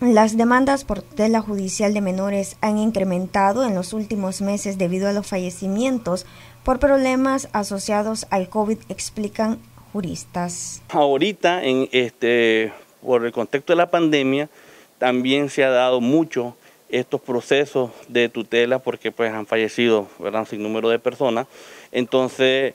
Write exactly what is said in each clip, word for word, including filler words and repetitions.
Las demandas por tutela judicial de menores han incrementado en los últimos meses debido a los fallecimientos por problemas asociados al COVID, explican juristas. Ahorita, en este, por el contexto de la pandemia, también se ha dado mucho estos procesos de tutela porque pues han fallecido, ¿verdad?, un sinnúmero de personas. Entonces,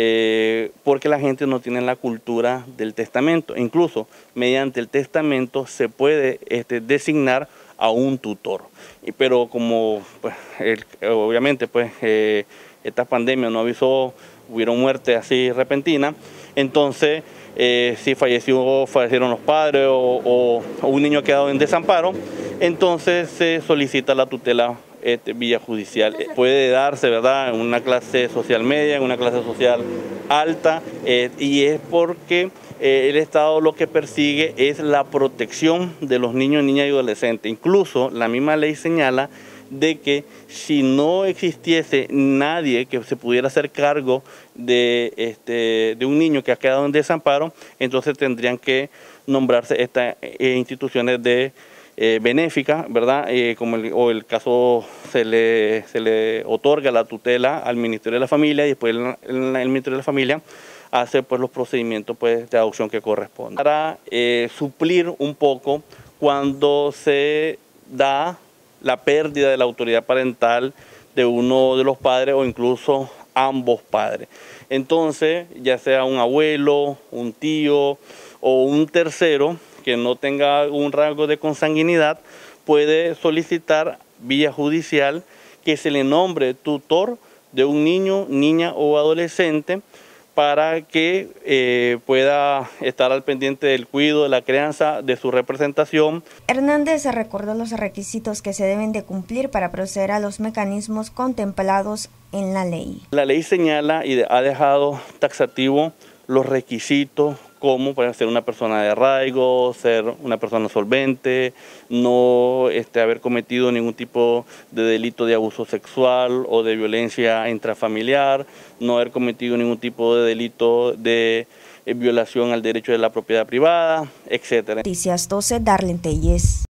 eh, porque la gente no tiene la cultura del testamento. Incluso mediante el testamento se puede este, designar a un tutor. Y, pero como pues, el, obviamente pues, eh, esta pandemia no avisó, hubieron muertes así repentinas, entonces eh, si falleció, fallecieron los padres o, o, o un niño ha quedado en desamparo, entonces se solicita la tutela este, vía judicial. Puede darse, ¿verdad?, en una clase social media, en una clase social alta, eh, y es porque eh, el Estado lo que persigue es la protección de los niños, niñas y adolescentes. Incluso la misma ley señala de que si no existiese nadie que se pudiera hacer cargo de, este, de un niño que ha quedado en desamparo, entonces tendrían que nombrarse estas eh, instituciones de eh, benéficas, ¿verdad? Eh, como el, o el caso se le, se le otorga la tutela al Ministerio de la Familia y después el, el, el Ministerio de la Familia hace pues los procedimientos pues, de adopción que corresponden. Para eh, suplir un poco cuando se da la pérdida de la autoridad parental de uno de los padres o incluso ambos padres. Entonces, ya sea un abuelo, un tío o un tercero que no tenga un rasgo de consanguinidad, puede solicitar vía judicial que se le nombre tutor de un niño, niña o adolescente para que eh, pueda estar al pendiente del cuidado, de la crianza, de su representación. Hernández recordó los requisitos que se deben de cumplir para proceder a los mecanismos contemplados en la ley. La ley señala y ha dejado taxativo los requisitos como puede ser una persona de arraigo, ser una persona solvente, no este, haber cometido ningún tipo de delito de abuso sexual o de violencia intrafamiliar, no haber cometido ningún tipo de delito de eh, violación al derecho de la propiedad privada, etcétera. Noticias doce, Darlene Telles.